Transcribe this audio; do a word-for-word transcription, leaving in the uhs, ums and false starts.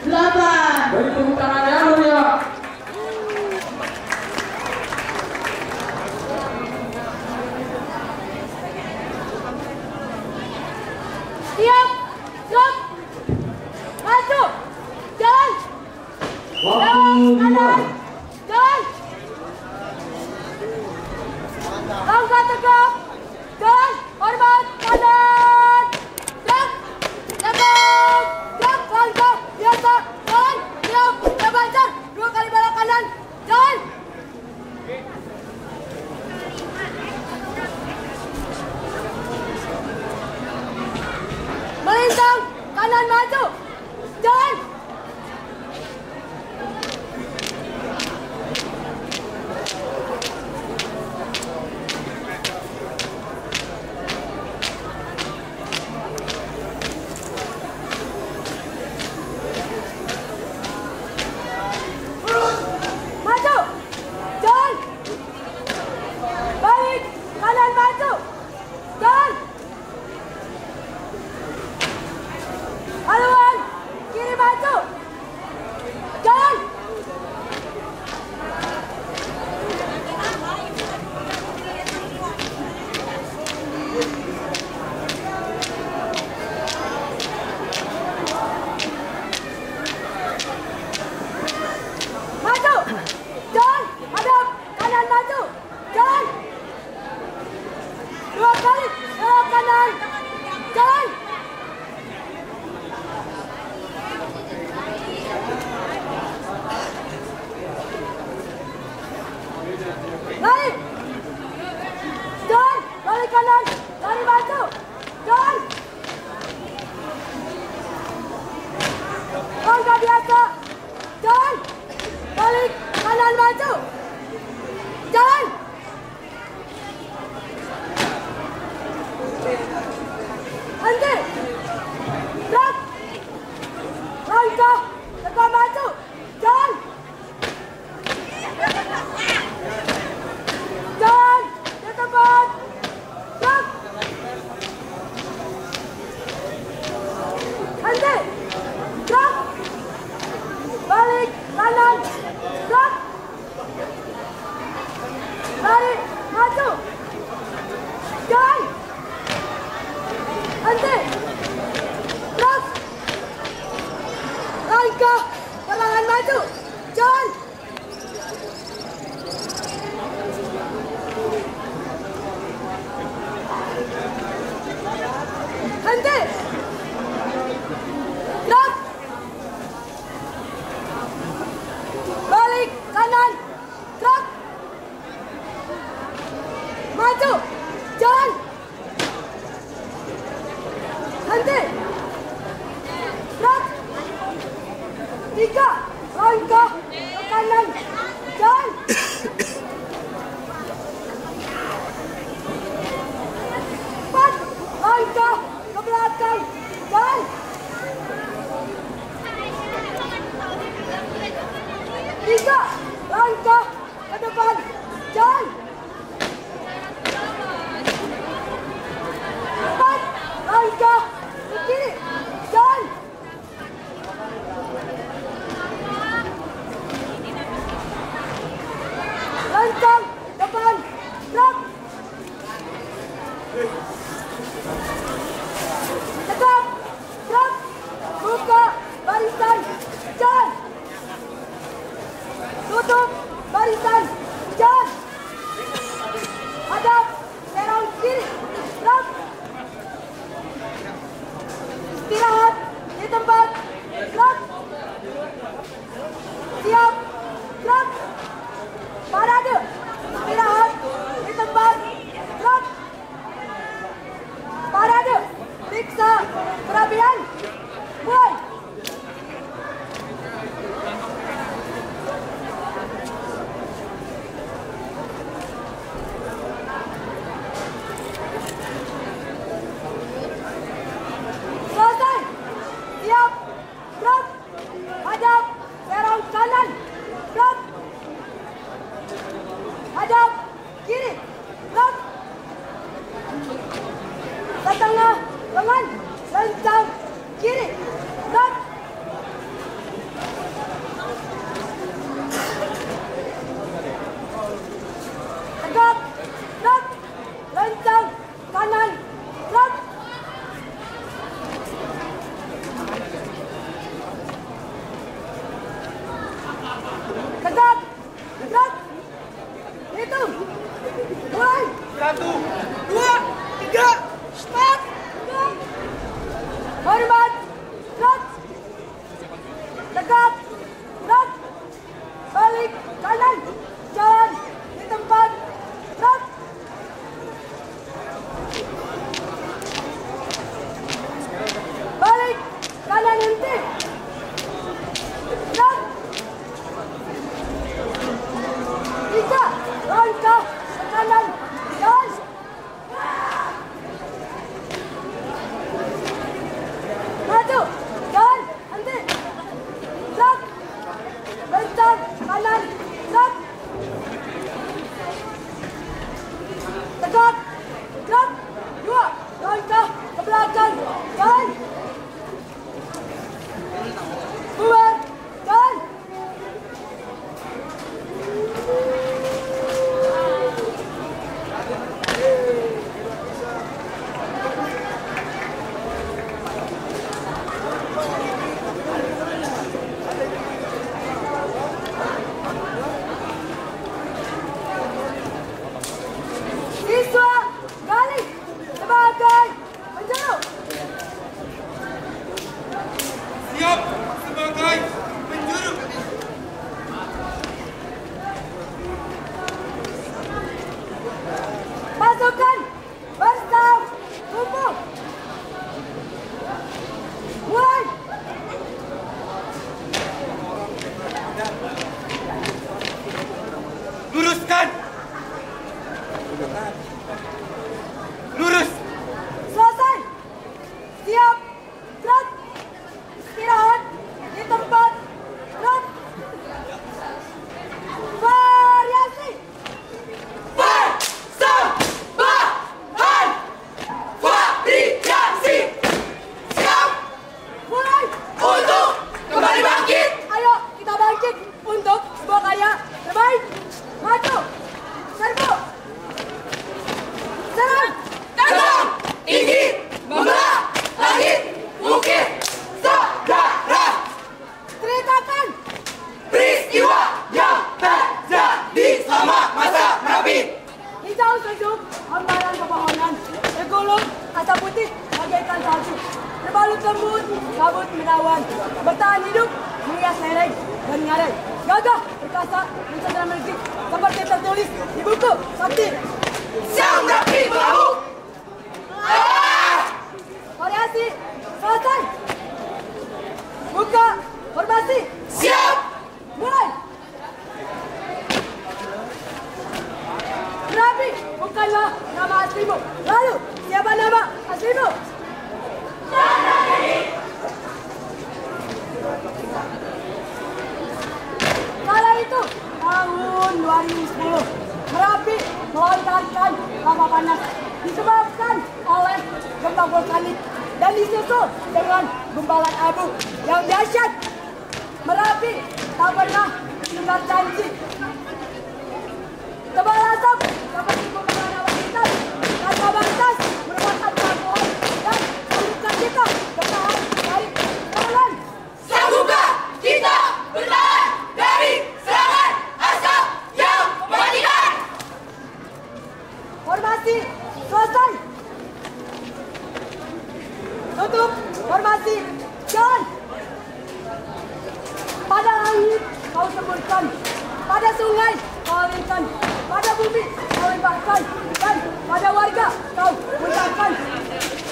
delapan. Beri tepuk tangan yang mulia. Siap, siap, maju, jalan, Waktu kanan, jalan, langkah tegap, jalan, hormat, kanan, gerak, tegap, gerak, langkah, biasa, jalan, siap, lebar, dua kali belok kanan, jalan. Melintang, kanan maju, jalan. Maju, jalan. Balik, kanan maju, jalan. Haluan, kiri maju, jalan. Maju, jalan, hadap, kanan maju, jalan. Dua kali, belok kanan, jalan. Lari, jalan, balik kanan, lari maju, jalan. Langkah biasa, jalan, balik kanan maju, jalan. Henti, gerak, langkah, tegak maju, jalan. Jalan, di tempat, gerak. Henti, gerak, balik kanan, gerak. Lari, maju, jalan. Henti, gerak, langkah, perlahan maju, jalan. Henti, gerak, balik kanan, gerak, maju, jalan. Henti, gerak, tiga langkah ke kanan, jalan. Empat langkah ke belakang, jalan. Tiga langkah ke depan, jalan. Empat langkah ke kiri, jalan. berhenti. Gerak. Tiga, langkah ke kanan dan maju dan henti. Gerak. Bentar kanan. Gerak. Tegak. Gerak. Dua langkah ke belakang dan buat dan siswa balik sebagai penjuru. Siap sebagai penjuru. Pasukan berstaff kumpul. Mulai. Luruskan. Lurus. Selesai. Siap. Gerak. Istirahat di tempat. Gerak. Variasi. Persembahan variasi. Siap Mulai. untuk kembali bangkit. Ayo kita bangkit untuk sebuah karya terbaik. Maju. Serbu. Serang. Terbang tinggi membelah langit bukit saudara. Ceritakan. Peristiwa yang terjadi selama masa Merapi. Hijau sejuk, hamparan pepohonan, bergulung asap putih bagaikan salju. Berbalut lembut, kabut menawan, bertahan hidup, merias lereng dan ngareng. Gagah, perkasa, mencendera melejit, seperti tertulis di buku sakti. Sang Merapi berlabuh. Variasi, selesai. Buka, formasi, Siap mulai. Merapi bukanlah nama aslimu. Lalu, siapa nama aslimu? Kala itu, tahun dua ribu sepuluh, Merapi melontarkan lava panas disebabkan oleh gempa vulkanik dan disusul dengan gumpalan abu yang dahsyat. Merapi tak pernah dengar janji. Tebal asap seperti gumpalan awan hitam tanpa batas merupakan pangkuan dan sanggupkah kita bertahan dari serangan. Sanggupkah kita bertahan dari serangan asap yang mematikan? Formasi selesai. Tutup formasi jalan. Pada langit kau semburkan, pada sungai kau alirkan, pada bumi kau limpahkan, dan pada warga kau muntahkan.